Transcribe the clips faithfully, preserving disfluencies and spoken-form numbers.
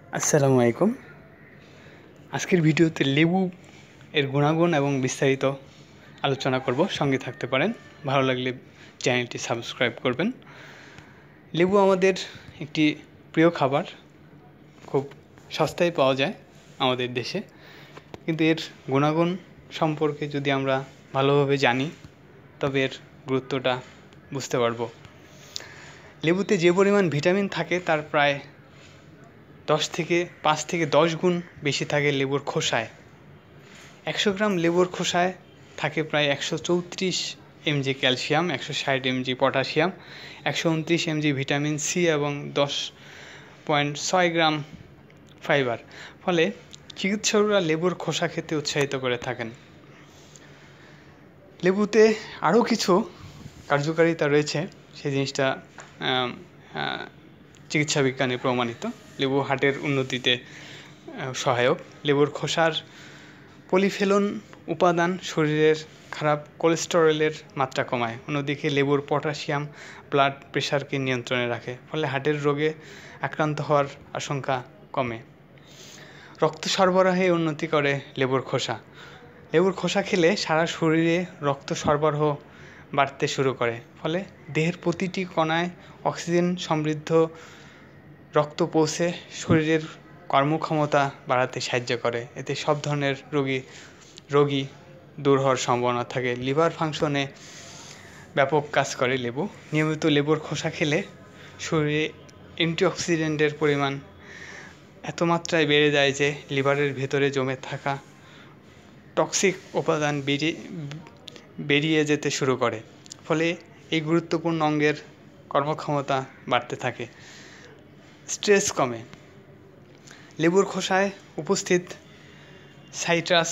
আসসালামু আলাইকুম। আজকের ভিডিওতে লেবু এর গুণাগুণ এবং বিস্তারিত আলোচনা করব। সঙ্গে থাকতে পারেন। ভালো লাগলে চ্যানেলটি সাবস্ক্রাইব করবেন। লেবু আমাদের একটি প্রিয় খাবার, খুব সস্তায় পাওয়া যায় আমাদের দেশে, কিন্তু এর গুণাগুণ সম্পর্কে যদি আমরা ভালোভাবে জানি তবে এর গুরুত্বটা বুঝতে পারব। লেবুতে যে পরিমাণ ভিটামিন থাকে তার প্রায় দশ থেকে পাঁচ থেকে দশ গুণ বেশি থাকে লেবুর খোসায়। একশো গ্রাম লেবুর খোসায় থাকে প্রায় একশো চৌত্রিশ এমজি ক্যালসিয়াম, একশো ষাট এমজি পটাশিয়াম, একশো উনত্রিশ এমজি ভিটামিন সি এবং দশ পয়েন্ট ছয় গ্রাম ফাইবার। ফলে চিকিৎসকরা লেবুর খোসা খেতে উৎসাহিত করে থাকেন। লেবুতে আরও কিছু কার্যকারিতা রয়েছে, সেই জিনিসটা চিকিৎসা বিজ্ঞানে প্রমাণিত। লেবু হার্টের উন্নতিতে সহায়ক। লেবুর খোসার পলিফেনল উপাদান শরীরের খারাপ কোলেস্টেরলের মাত্রা কমায়। অন্যদিকে লেবুর পটাশিয়াম ব্লাড প্রেশারকে নিয়ন্ত্রণে রাখে, ফলে হার্টের রোগে আক্রান্ত হওয়ার আশঙ্কা কমে। রক্ত সরবরাহে উন্নতি করে লেবুর খোসা। লেবুর খোসা খেলে সারা শরীরে রক্ত সরবরাহ বাড়তে শুরু করে, ফলে দেহের প্রতিটি কণায় অক্সিজেন সমৃদ্ধ রক্ত পৌঁছে শরীরের কর্মক্ষমতা বাড়াতে সাহায্য করে। এতে সব ধরনের রোগী রোগী দূর হওয়ার সম্ভাবনা থাকে। লিভার ফাংশনে ব্যাপক কাজ করে লেবু। নিয়মিত লেবুর খোসা খেলে শরীরে অ্যান্টিঅক্সিডেন্টের পরিমাণ এত মাত্রায় বেড়ে যায় যে লিভারের ভেতরে জমে থাকা টক্সিক উপাদান বেরিয়ে বেরিয়ে যেতে শুরু করে, ফলে এই গুরুত্বপূর্ণ অঙ্গের কর্মক্ষমতা বাড়তে থাকে। স্ট্রেস কমে। লেবুর খোসায় উপস্থিত সাইট্রাস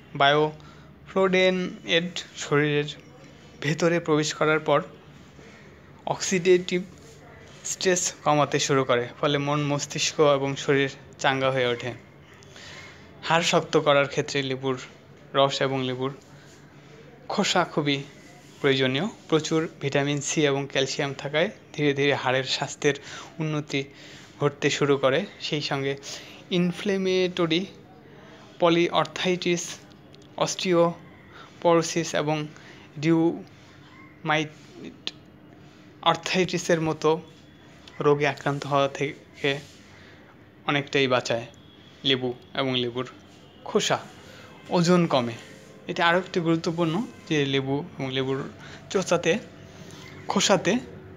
বায়োফ্লোভোনয়েড শরীরের ভেতরে প্রবেশ করার পর অক্সিডেটিভ স্ট্রেস কমাতে শুরু করে, ফলে মন, মস্তিষ্ক এবং শরীর চাঙ্গা হয়ে ওঠে। হাড় শক্ত করার ক্ষেত্রে লেবুর রস এবং লেবুর খোসা খুবই প্রয়োজনীয়। প্রচুর ভিটামিন সি এবং ক্যালসিয়াম থাকায় ধীরে ধীরে হাড়ের স্বাস্থ্যের উন্নতি ঘটতে শুরু করে। সেই সঙ্গে ইনফ্লেমেটরি পলিআর্থ্রাইটিস, অস্টিওপরোসিস এবং রিউমাটয়েড আর্থ্রাইটিসের মতো রোগে আক্রান্ত হওয়া থেকে অনেকটাই বাঁচায় লেবু এবং লেবুর খোসা। ওজন কমে। এটা আরও একটি গুরুত্বপূর্ণ যে লেবু এবং লেবুর চোচাতে খোসাতে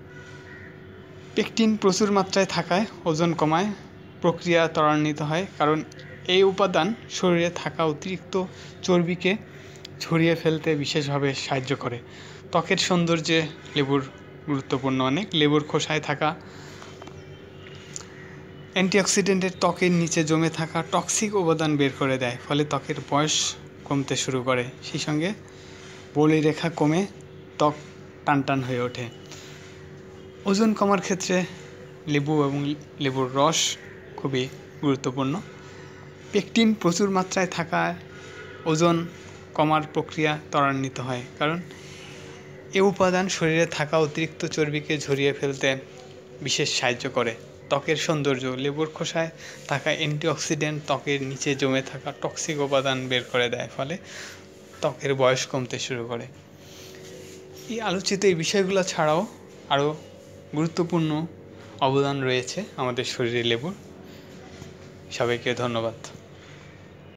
পেকটিন প্রচুর মাত্রায় থাকায় ওজন কমায়, প্রক্রিয়া ত্বরান্বিত হয়, কারণ এই উপাদান শরীরে থাকা অতিরিক্ত চর্বিকে ঝরিয়ে ফেলতে বিশেষভাবে সাহায্য করে। ত্বকের সৌন্দর্যে লেবুর গুরুত্বপূর্ণ অনেক। লেবুর খোসায় থাকা অ্যান্টিঅক্সিডেন্টের ত্বকের নিচে জমে থাকা টক্সিক উপাদান বের করে দেয়, ফলে ত্বকের বয়স কমতে শুরু করে। সেই সঙ্গে বলিরেখা কমে ত্বক টানটান হয়ে ওঠে। ওজন কমার ক্ষেত্রে লেবু এবং লেবুর রস খুবই গুরুত্বপূর্ণ। পেকটিন প্রচুর মাত্রায় থাকায় ওজন কমার প্রক্রিয়া ত্বরান্বিত হয়, কারণ এ উপাদান শরীরে থাকা অতিরিক্ত চর্বিকে ঝরিয়ে ফেলতে বিশেষ সাহায্য করে। ত্বকের সৌন্দর্য। লেবুর খোসায় থাকা অ্যান্টিঅক্সিডেন্ট ত্বকের নিচে জমে থাকা টক্সিক উপাদান বের করে দেয়, ফলে ত্বকের বয়স কমতে শুরু করে। এই আলোচিত এই বিষয়গুলো ছাড়াও আরও গুরুত্বপূর্ণ অবদান রয়েছে আমাদের শরীরে লেবুর। সবাইকে ধন্যবাদ।